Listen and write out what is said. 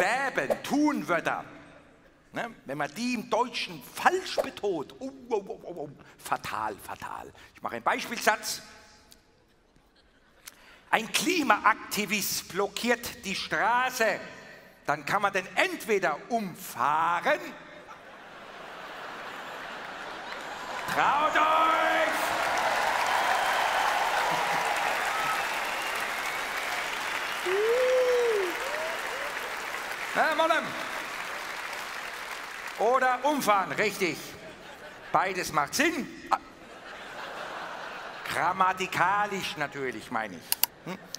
Verben, Tunwörter, ne, wenn man die im Deutschen falsch betont, fatal, fatal. Ich mache einen Beispielsatz. Ein Klimaaktivist blockiert die Straße, dann kann man den entweder umfahren, traut euch! Na, wollen. Oder umfahren, richtig. Beides macht Sinn. Grammatikalisch natürlich, meine ich.